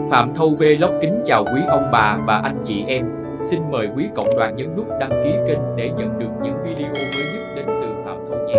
Phạm Thâu Vlog kính chào quý ông bà và anh chị em. Xin mời quý cộng đoàn nhấn nút đăng ký kênh để nhận được những video mới nhất đến từ Phạm Thâu nhé.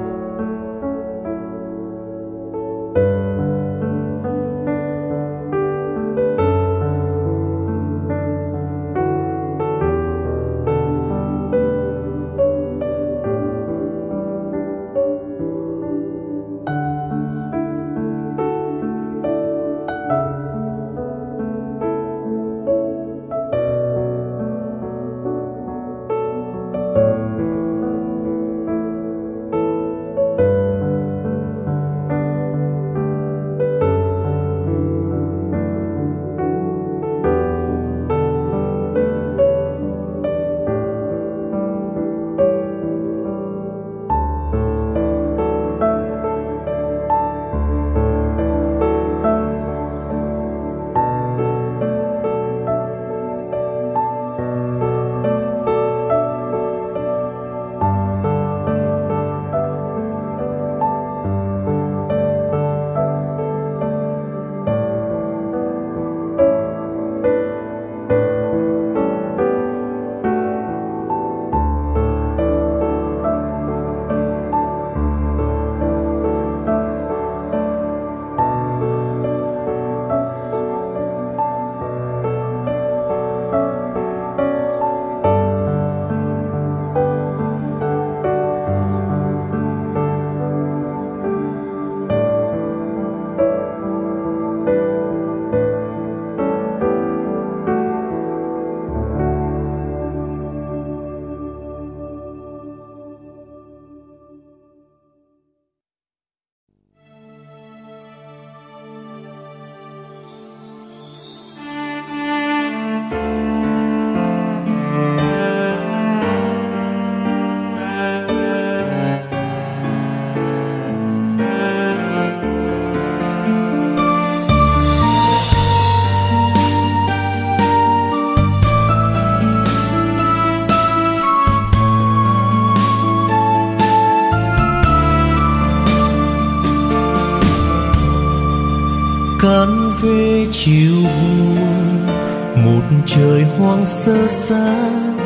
Cán về chiều buồn, một trời hoang sơ xa.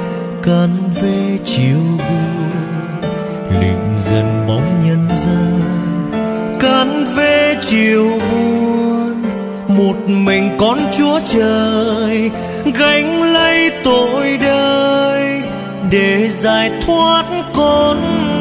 Cán về chiều buồn, lịm dần bóng nhân gian. Cán về chiều buồn, một mình con Chúa Trời gánh lấy tội đời để giải thoát con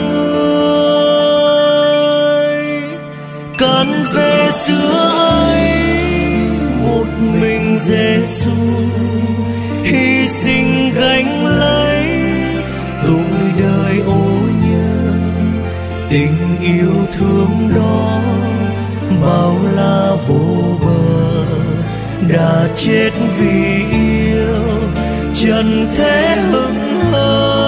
người. Cán về xưa ấy, một mình Giêsu hy sinh gánh lấy tội đời ô nhơ. Tình yêu thương đó bao la vô bờ, đã chết vì yêu trần thế hững hờ.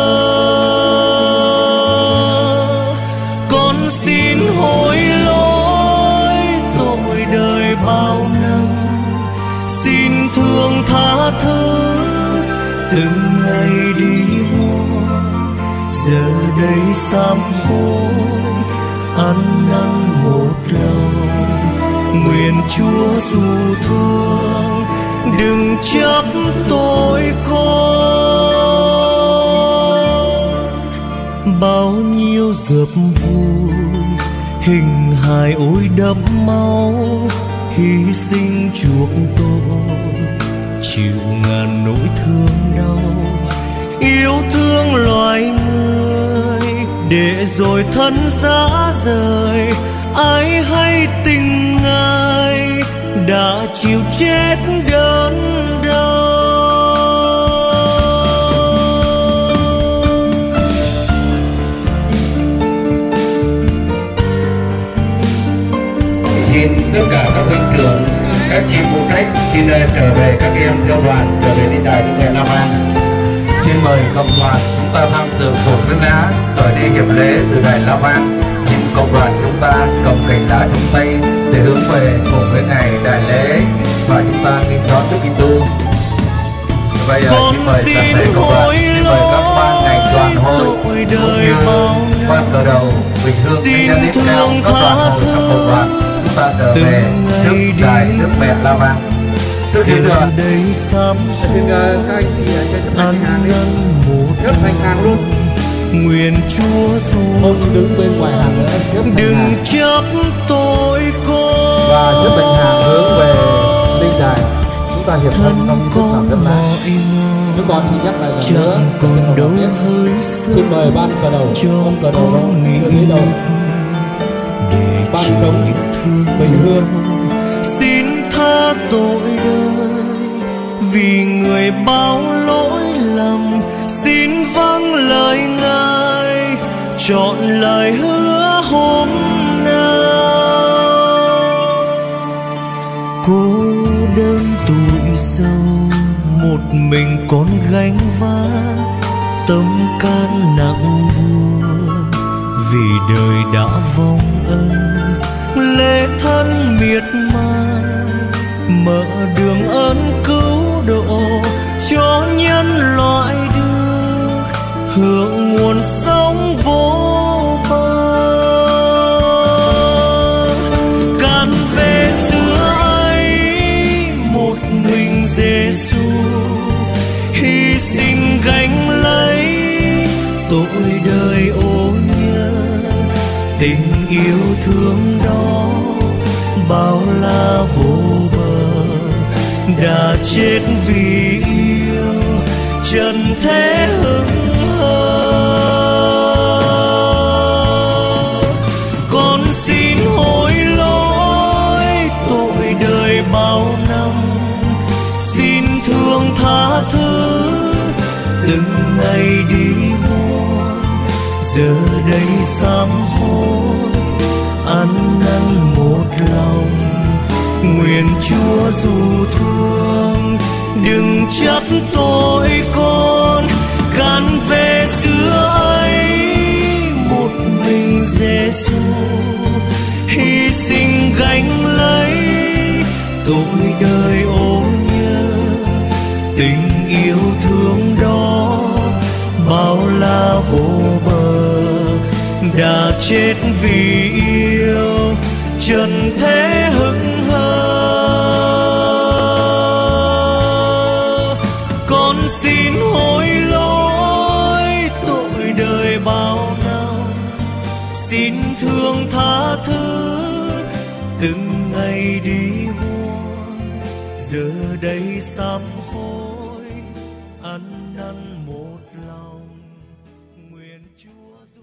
Con xin hối lỗi tội đời bao năm, xin thương tha thứ từng ngày đi hoang. Giờ đây sám hối ăn năn một lòng, nguyện Chúa dù thương đừng chấp tội con. Bao nhiêu dập vui hình hài ôi đẫm máu, hy sinh chuộc tôi chịu ngàn nỗi thương đau. Yêu thương loài người để rồi thân giá rời, ai hay tình Ngài đã chịu chết đớn đau. Xin tất cả các huynh trưởng, các chị phụ trách xin trở về, các em theo đoàn trở về đi đài Đức Mẹ La Vang. Xin mời cộng đoàn chúng ta tham dự cuộc viếng lá khởi đi hiệp lễ từ đài La Vang. Xin cộng đoàn chúng ta cầm cành lá trong tay để hướng về cùng với ngày đại lễ và chúng ta nghinh đón Đức Kitô. Bây giờ xin mời toàn thể cộng đoàn, xin mời các ban ngành đoàn hội cũng như ban cờ đầu Bình Hương Thánh Nhân Tiếp Theo các đoàn hội trong cộng đoàn chúng ta trở về trước đài Đức Mẹ La Vang. Trước khi nữa đây sám xin các anh chị cho chấp hành hàng đi, chấp hành hàng luôn. Nguyện Chúa dù Không đứng bên ngoài hàng nữa, chấp hành đừng hàng chấp tôi con và chấp hành hàng hướng về linh đài. Chúng ta hiệp thân trong những phút phạm rất là. Chúng con xin nhắc lại lần nữa chẳng còn đâu hơi sớm. Xin mời ban cờ đầu, ông cờ đầu đó đưa tới đầu. Để Ban chỉ trống những thương bình hương. xin tha tội đời vì người bao lỗi lầm, xin vâng lời Ngài chọn lời hứa hôm nào. Cô đơn tuổi sâu một mình con gánh vác tâm can nặng buồn, vì đời đã vong ân lễ thân miệt mài, mở đường ơn cứu độ cho nhân loại được hưởng nguồn sống vô bờ. Cạn về xưa ấy một mình Giêsu hy sinh gánh lấy tội đời ô nhơ, tình yêu thương đó bao la vô bờ, đã chết vì yêu trần thế hững hờ. Con xin hối lỗi tội đời bao năm, xin thương tha thứ từng ngày đi muôn, giờ đây sám hối ăn năn một lòng. Nguyện Chúa dù thương đừng trách tội con, cạn về xưa ấy một mình Giêsu hy sinh gánh lấy tội đời ô nhơ, tình yêu thương đó bao la vô bờ, đã chết vì yêu trần thế hững hờ. Con xin hối lỗi tội đời bao năm, xin thương tha thứ từng ngày đi muôn, giờ đây sám hối ăn năn một lòng. Nguyện Chúa dù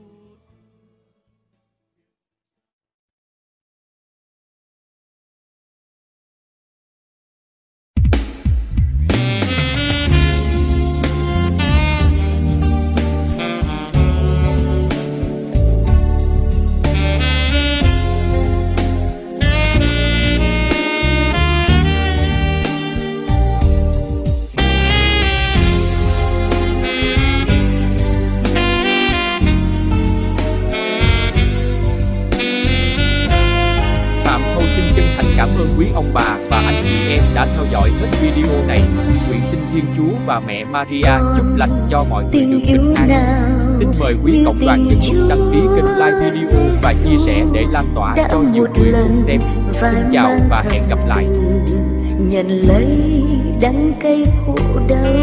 cảm ơn quý ông bà và anh chị em đã theo dõi hết video này. Nguyện xin Thiên Chúa và mẹ Maria chúc lành cho mọi người được bình an. Xin mời quý cộng đoàn nhân lúc đăng ký kênh, like video và chia sẻ để lan tỏa cho nhiều người cùng xem. Xin chào và hẹn gặp lại. Nhận lấy đắng cay khổ đau